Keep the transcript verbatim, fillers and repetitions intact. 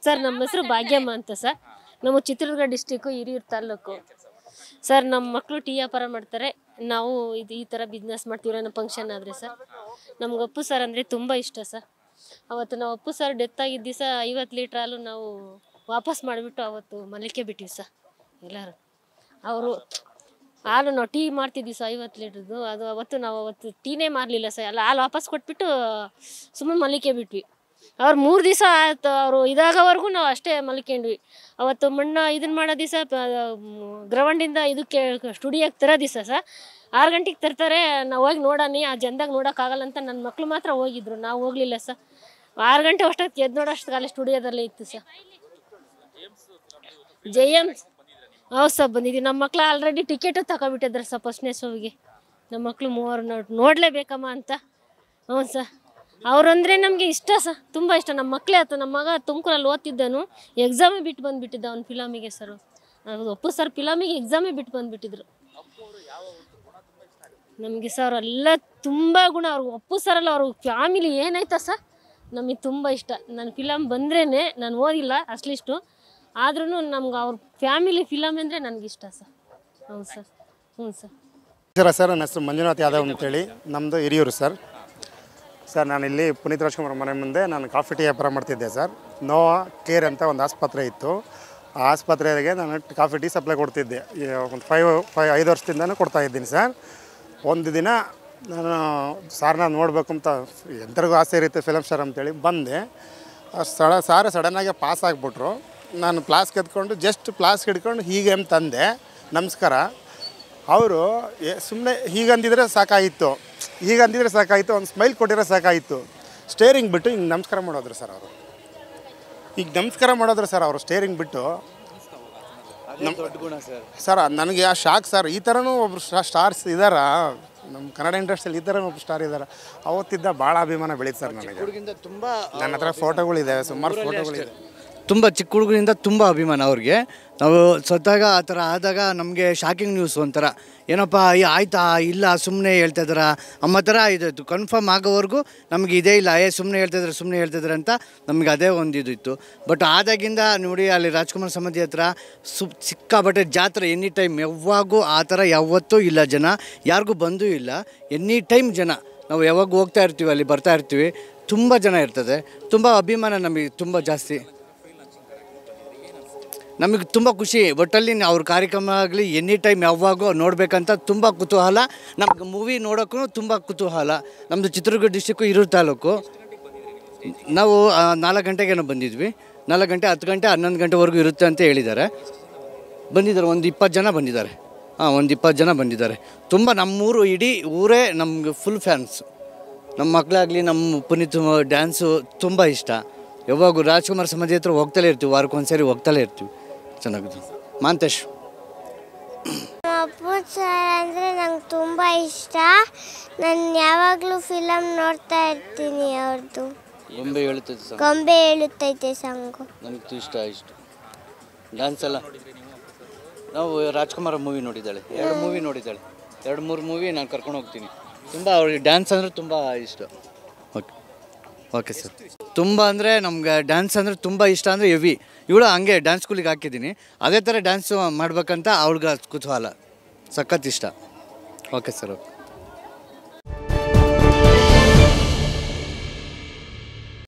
Sir ನಮ್ಮ ಹೆಸರು ಭಾಗ್ಯಮ್ಮ ಅಂತ ಸರ್. ನಮ್ಮ ಚಿತ್ರದುರ್ಗ ಡಿಸ್ಟಿಕ್ಕು ಹಿರಿಯೂರು ತಾಲೂಕು ಸರ್. ನಮ್ಮ ಮಕ್ಕಳು ಟೀ ವ್ಯಾಪಾರ ಮಾಡ್ತಾರೆ, ನಾವು ಇದು ಈ ಥರ ಬಿಸ್ನೆಸ್ ಮಾಡ್ತೀವಿ. ನಮ್ಮ ಫಂಕ್ಷನ್ ಆದರೆ ಸರ್ ನಮ್ಗೆ ಅಪ್ಪು ಸರ್ ಅಂದರೆ ತುಂಬ ಇಷ್ಟ ಸರ್. ಅವತ್ತು ನಾವು ಅಪ್ಪು ಸರ್ ಡೆತ್ ಆಗಿದ್ದ ದಿವಸ ಐವತ್ತು ಲೀಟ್ರ್ ಹಾಲು ನಾವು ವಾಪಸ್ ಮಾಡಿಬಿಟ್ಟು ಅವತ್ತು ಮನೆಗೆ ಬಿಟ್ಟಿವಿ ಸರ್ ಎಲ್ಲರೂ. ಅವರು ಹಾಲು ನಾವು ಟೀ ಮಾಡ್ತಿದ್ವಿ ಸರ್ ಐವತ್ತು ಲೀಟ್ರದ್ದು, ಅದು ಅವತ್ತು ನಾವು ಅವತ್ತು ಟೀನೇ ಮಾರಲಿಲ್ಲ ಸರ್, ಎಲ್ಲ ಹಾಲು ವಾಪಸ್ ಕೊಟ್ಬಿಟ್ಟು ಸುಮ್ಮನೆ ಮಲಿಕೆ ಬಿಟ್ವಿ. ಅವ್ರು ಮೂರು ದಿವಸ ಆಯ್ತು ಅವರು ಇದಾಗೋವರೆಗೂ ನಾವು ಅಷ್ಟೇ ಮಲ್ಕೊಂಡ್ವಿ. ಅವತ್ತು ಮಣ್ಣು ಇದನ್ನು ಮಾಡೋ ದಿವಸ ಗ್ರೌಂಡಿಂದ ಇದಕ್ಕೆ ಸ್ಟುಡಿಯೋಕ್ಕೆ ತರೋ ದಿವಸ ಸರ್ ಆರು ಗಂಟೆಗೆ ತರ್ತಾರೆ. ನಾವು ಹೋಗಿ ನೋಡೋಣ ಆ ಜನದಾಗ ನೋಡೋಕ್ಕಾಗಲ್ಲ ಅಂತ ನನ್ನ ಮಕ್ಕಳು ಮಾತ್ರ ಹೋಗಿದ್ರು, ನಾವು ಹೋಗಲಿಲ್ಲ ಸರ್. ಆರು ಗಂಟೆ ಅಷ್ಟೊತ್ತಿಗೆ ಎದ್ದು ನೋಡೋಷ್ಟು ಕಾಲ ಸ್ಟುಡಿಯೋದಲ್ಲೇ ಇತ್ತು ಸರ್. ಜೇಮ್ಸ್ ಹೌದು ಸರ್ ಬಂದಿದ್ದೀವಿ. ನಮ್ಮ ಮಕ್ಳು ಆಲ್ರೆಡಿ ಟಿಕೆಟು ತಗೊಬಿಟ್ಟಿದ್ದಾರೆ ಸರ್ ಫಸ್ಟ್ನೇ ಶೋವಿಗೆ. ನಮ್ಮ ಮಕ್ಕಳು ಮೂವರು ನೋಡಿ ನೋಡಲೇಬೇಕಮ್ಮ ಅಂತ. ಹ್ಞೂ ಸರ್, ಅವರಂದರೆ ನಮಗೆ ಇಷ್ಟ ಸರ್, ತುಂಬ ಇಷ್ಟ. ನಮ್ಮ ಮಕ್ಕಳೇ ಆಯ್ತು, ನಮ್ಮ ಮಗ ತುಮಕೂರಲ್ಲಿ ಓದ್ತಿದ್ದನು, ಎಕ್ಸಾಮೇ ಬಿಟ್ಟು ಬಂದುಬಿಟ್ಟಿದ್ದ ಅವ್ನು ಫಿಲಮಿಗೆ ಸರ್. ಅಪ್ಪು ಸರ್ ಫಿಲಮಿಗೆ ಎಕ್ಸಾಮೇ ಬಿಟ್ಟು ಬಂದುಬಿಟ್ಟಿದ್ರು. ನಮಗೆ ಸರ್ ಎಲ್ಲ ತುಂಬ ಗುಣ. ಅವ್ರಿಗೆ ಅಪ್ಪು ಸರಲ್ಲ ಅವ್ರ ಫ್ಯಾಮಿಲಿ ಏನಾಯ್ತಾ ಸರ್ ನಮಗೆ ತುಂಬ ಇಷ್ಟ. ನನ್ನ ಫಿಲಮ್ ಬಂದ್ರೇ ನಾನು ಓದಿಲ್ಲ ಅಷ್ಟಿಷ್ಟು, ಆದ್ರೂ ನಮ್ಗೆ ಅವ್ರ ಫ್ಯಾಮಿಲಿ ಫಿಲಮ್ ಅಂದರೆ ನನಗಿಷ್ಟ ಸರ್. ಹೌದು ಸರ್. ಹ್ಞೂ ಸರ್. ಸರ್ ಸರ್ ನನ್ನ ಹೆಸರು ಮಂಜುನಾಥ್ ಯಾದವ್ ಅಂತೇಳಿ, ನಮ್ಮದು ಹಿರಿಯೂರು ಸರ್. ಸರ್ ನಾನಿಲ್ಲಿ ಪುನೀತ್ ರಾಜ್ಕುಮಾರ್ ಮನೆ ಮುಂದೆ ನಾನು ಕಾಫಿ ಟೀ ವ್ಯಾಪಾರ ಮಾಡ್ತಿದ್ದೆ ಸರ್. ನೋವಾ ಕೇರ್ ಅಂತ ಒಂದು ಆಸ್ಪತ್ರೆ ಇತ್ತು, ಆ ಆಸ್ಪತ್ರೆಗೆ ನಾನು ಕಾಫಿ ಟೀ ಸಪ್ಲೈ ಕೊಡ್ತಿದ್ದೆ. ಒಂದು ಫೈವ್ ಫೈವ್ ಐದು ವರ್ಷದಿಂದನೂ ಕೊಡ್ತಾಯಿದ್ದೀನಿ ಸರ್. ಒಂದು ದಿನ ನಾನು ಸಾರ್ನ ನೋಡಬೇಕು ಅಂತ ಎಂಥರಿಗೂ ಆಸೆ ಇರುತ್ತೆ ಫಿಲಮ್ ಸ್ಟಾರ್ ಅಂತೇಳಿ ಬಂದೆ. ಸಡ ಸಾರು ಸಡನ್ನಾಗಿ ಪಾಸ್ ಆಗಿಬಿಟ್ರು. ನಾನು ಪ್ಲಾಸ್ಕ್ ಎತ್ಕೊಂಡು ಜಸ್ಟ್ ಪ್ಲಾಸ್ಕ್ ಹಿಡ್ಕೊಂಡು ಹೀಗೆ ಅಂತ ತಂದೆ, ನಮಸ್ಕಾರ. ಅವರು ಸುಮ್ಮನೆ ಹೀಗಂದಿದ್ರೆ ಸಾಕಾಯಿತು, ಹೀಗಂದಿದ್ರೆ ಸಾಕಾಯಿತು, ಒಂದು ಸ್ಮೈಲ್ ಕೊಟ್ಟಿರೋ ಸಾಕಾಯಿತು. ಸ್ಟೇರಿಂಗ್ ಬಿಟ್ಟು ಹಿಂಗೆ ನಮಸ್ಕಾರ ಮಾಡೋದ್ರು ಸರ್ ಅವರು. ಈಗ ನಮಸ್ಕಾರ ಮಾಡೋದ್ರು ಸರ್ ಅವರು ಸ್ಟೇರಿಂಗ್ ಬಿಟ್ಟು. ಸರ್ ನನಗೆ ಆ ಶಾಕ್ ಸರ್. ಈ ಥರನೂ ಒಬ್ರು ಸ್ಟಾರ್ಸ್ ಇದ್ದಾರಾ ನಮ್ಮ ಕನ್ನಡ ಇಂಡಸ್ಟ್ರಿಯಲ್ಲಿ? ಈ ಥರ ಒಬ್ಬರು ಸ್ಟಾರ್ ಇದ್ದಾರೆ. ಅವತ್ತಿದ್ದ ಭಾಳ ಅಭಿಮಾನ ಬೆಳೀತು ಸರ್ ನನಗೆ. ತುಂಬ ನನ್ನ ಹತ್ರ ಫೋಟೋಗಳಿದ್ದಾವೆ, ಸುಮಾರು ಫೋಟೋಗಳಿದೆ. ತುಂಬ ಚಿಕ್ಕ ಹುಡುಗರಿಂದ ತುಂಬ ಅಭಿಮಾನ ಅವ್ರಿಗೆ. ನಾವು ಸ್ವತಃ ಆ ಥರ ಆದಾಗ ನಮಗೆ ಶಾಕಿಂಗ್ ನ್ಯೂಸ್ ಒಂಥರ, ಏನಪ್ಪ ಆಯ್ತಾ ಇಲ್ಲ ಸುಮ್ಮನೆ ಹೇಳ್ತಾಯಿದ್ದಾರ ಅಮ್ಮ ಥರ ಇದಾಯಿತು. ಕನ್ಫರ್ಮ್ ಆಗೋವರೆಗೂ ನಮಗೆ ಇದೇ ಇಲ್ಲ, ಏ ಸುಮ್ಮನೆ ಹೇಳ್ತಾಯಿದ್ರೆ ಸುಮ್ಮನೆ ಹೇಳ್ತಾಯಿದ್ದಾರೆ ಅಂತ ನಮಗೆ ಅದೇ ಒಂದು ಇದು ಇತ್ತು. ಬಟ್ ಆದಾಗಿಂದ ನೋಡಿ ಅಲ್ಲಿ ರಾಜ್ಕುಮಾರ್ ಸಮಾಧಿ ಹತ್ರ ಸು ಸಿಕ್ಕಾಬಟ್ಟೆ ಜಾತ್ರೆ ಎನಿ ಟೈಮ್, ಯಾವಾಗೂ ಆ ಥರ ಯಾವತ್ತೂ ಇಲ್ಲ ಜನ, ಯಾರಿಗೂ ಬಂದೂ ಇಲ್ಲ. ಎನಿ ಟೈಮ್ ಜನ, ನಾವು ಯಾವಾಗ ಹೋಗ್ತಾ ಇರ್ತೀವಿ ಅಲ್ಲಿ ಬರ್ತಾ ಇರ್ತೀವಿ, ತುಂಬ ಜನ ಇರ್ತದೆ. ತುಂಬ ಅಭಿಮಾನ ನಮಗೆ ತುಂಬ ಜಾಸ್ತಿ, ನಮಗೆ ತುಂಬ ಖುಷಿ. ಒಟ್ಟಲ್ಲಿ ಅವ್ರ ಕಾರ್ಯಕ್ರಮ ಆಗಲಿ ಎನಿ ಟೈಮ್ ಯಾವಾಗೂ ನೋಡಬೇಕಂತ ತುಂಬ ಕುತೂಹಲ. ನಮ್ಗೆ ಮೂವಿ ನೋಡೋಕ್ಕೂ ತುಂಬ ಕುತೂಹಲ. ನಮ್ಮದು ಚಿತ್ರದುರ್ಗ ಡಿಸ್ಟಿಕ್ಕು ಹಿರಿಯೂರು ತಾಲೂಕು. ನಾವು ನಾಲ್ಕು ಗಂಟೆಗೇನೋ ಬಂದಿದ್ವಿ. ನಾಲ್ಕು ಗಂಟೆ ಹತ್ತು ಗಂಟೆ ಹನ್ನೊಂದು ಗಂಟೆವರೆಗೂ ಇರುತ್ತೆ ಅಂತ ಹೇಳಿದ್ದಾರೆ. ಬಂದಿದ್ದಾರೆ ಒಂದು ಇಪ್ಪತ್ತು ಜನ ಬಂದಿದ್ದಾರೆ. ಹಾಂ, ಒಂದು ಇಪ್ಪತ್ತು ಜನ ಬಂದಿದ್ದಾರೆ. ತುಂಬ ನಮ್ಮೂರು ಇಡೀ ಊರೇ ನಮ್ಗೆ ಫುಲ್ ಫ್ಯಾನ್ಸು. ನಮ್ಮ ಮಕ್ಕಳಾಗಲಿ ನಮ್ಮ ಪುನೀತ್ ಡ್ಯಾನ್ಸು ತುಂಬ ಇಷ್ಟ. ಯಾವಾಗೂ ರಾಜ್ಕುಮಾರ್ ಸಮಾಧಿ ಹತ್ರ ಹೋಗ್ತಲೇ ಇರ್ತೀವಿ, ವಾರಕ್ಕೊಂದ್ಸರಿ ಹೋಗ್ತಲೇ ಇರ್ತೀವಿ. ಚೆನ್ನಾಗಿದೆ. ಮಾಂತೇಶ್ ಅಪ್ಪು ಸರ್ ಅಂದರೆ ನಂಗೆ ತುಂಬ ಇಷ್ಟ. ನಾನು ಯಾವಾಗಲೂ ಫಿಲಮ್ ನೋಡ್ತಾ ಇರ್ತೀನಿ ಅವ್ರದ್ದು. ಗೊಂಬೆ ಹೇಳುತ್ತೈತೆ ಗೊಂಬೆ ಹೇಳುತ್ತೈತೆ ಸಾಂಗು ನನಗೆ ಇಷ್ಟ. ಇಷ್ಟು ಡ್ಯಾನ್ಸ್ ಎಲ್ಲ ನಾವು ರಾಜ್ಕುಮಾರ್ ಮೂವಿ ನೋಡಿದ್ದಾಳೆ, ಎರಡು ಮೂವಿ ನೋಡಿದ್ದಾಳೆ, ಎರಡು ಮೂರು ಮೂವಿ ನಾನು ಕರ್ಕೊಂಡು ಹೋಗ್ತೀನಿ. ತುಂಬ ಅವ್ರಿಗೆ ಡ್ಯಾನ್ಸ್ ಅಂದರೆ ತುಂಬ ಇಷ್ಟ. Okay okay sir. ತುಂಬ ಅಂದರೆ ನಮ್ಗೆ ಡ್ಯಾನ್ಸ್ ಅಂದರೆ ತುಂಬ ಇಷ್ಟ, ಅಂದರೆ ಹೆವಿ. ಇವಳು ಹಂಗೆ ಡ್ಯಾನ್ಸ್ ಸ್ಕೂಲಿಗೆ ಹಾಕಿದ್ದೀನಿ, ಅದೇ ಥರ ಡ್ಯಾನ್ಸು ಮಾಡ್ಬೇಕಂತ ಅವ್ಳಿಗೆ ಕುತೂಹಲ, ಸಖತ್ ಇಷ್ಟ. Okay sir. ಓಕೆ.